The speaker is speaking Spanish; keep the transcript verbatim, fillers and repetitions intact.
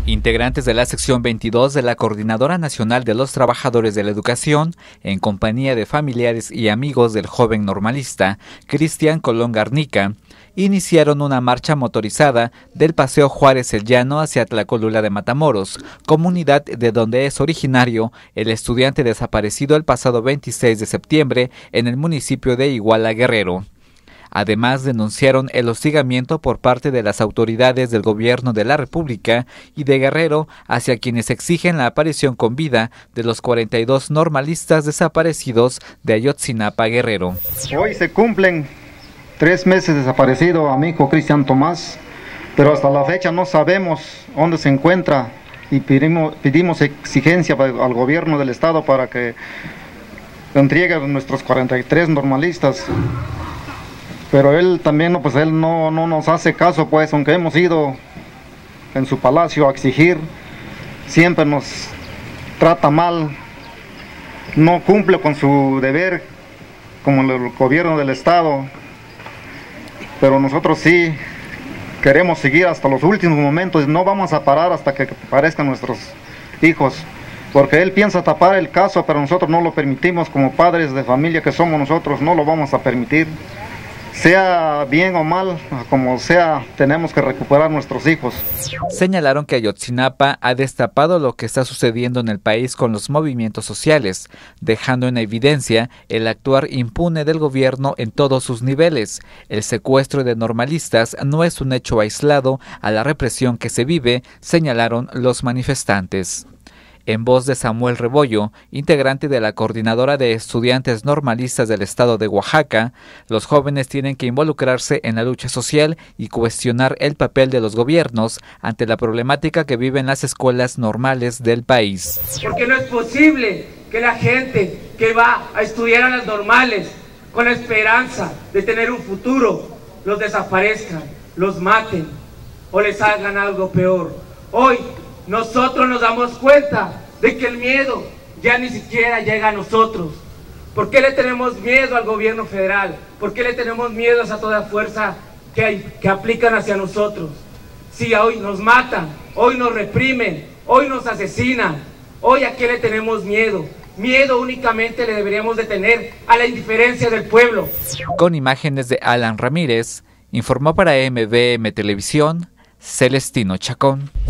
Integrantes de la sección veintidós de la Coordinadora Nacional de los Trabajadores de la Educación, en compañía de familiares y amigos del joven normalista Cristian Colón Garnica, iniciaron una marcha motorizada del Paseo Juárez El Llano hacia Tlacolula de Matamoros, comunidad de donde es originario el estudiante desaparecido el pasado veintiséis de septiembre en el municipio de Iguala, Guerrero. Además, denunciaron el hostigamiento por parte de las autoridades del gobierno de la República y de Guerrero hacia quienes exigen la aparición con vida de los cuarenta y dos normalistas desaparecidos de Ayotzinapa, Guerrero. Hoy se cumplen tres meses desaparecido a mi hijo Cristian Tomás, pero hasta la fecha no sabemos dónde se encuentra y pedimos, pedimos exigencia al gobierno del estado para que entregue a nuestros cuarenta y tres normalistas. Pero él también, pues él no, no nos hace caso, pues, aunque hemos ido en su palacio a exigir, siempre nos trata mal, no cumple con su deber como el gobierno del estado, pero nosotros sí queremos seguir hasta los últimos momentos, no vamos a parar hasta que aparezcan nuestros hijos, porque él piensa tapar el caso, pero nosotros no lo permitimos, como padres de familia que somos nosotros, no lo vamos a permitir. Sea bien o mal, como sea, tenemos que recuperar nuestros hijos. Señalaron que Ayotzinapa ha destapado lo que está sucediendo en el país con los movimientos sociales, dejando en evidencia el actuar impune del gobierno en todos sus niveles. El secuestro de normalistas no es un hecho aislado a la represión que se vive, señalaron los manifestantes. En voz de Samuel Rebollo, integrante de la Coordinadora de Estudiantes Normalistas del Estado de Oaxaca, los jóvenes tienen que involucrarse en la lucha social y cuestionar el papel de los gobiernos ante la problemática que viven las escuelas normales del país. Porque no es posible que la gente que va a estudiar a las normales con la esperanza de tener un futuro, los desaparezcan, los maten o les hagan algo peor. Hoy nosotros nos damos cuenta de que el miedo ya ni siquiera llega a nosotros. ¿Por qué le tenemos miedo al gobierno federal? ¿Por qué le tenemos miedo a toda fuerza que, hay, que aplican hacia nosotros? Si hoy nos matan, hoy nos reprimen, hoy nos asesinan, hoy ¿a qué le tenemos miedo? Miedo únicamente le deberíamos de tener a la indiferencia del pueblo. Con imágenes de Alan Ramírez, informó para M V M Televisión, Celestino Chacón.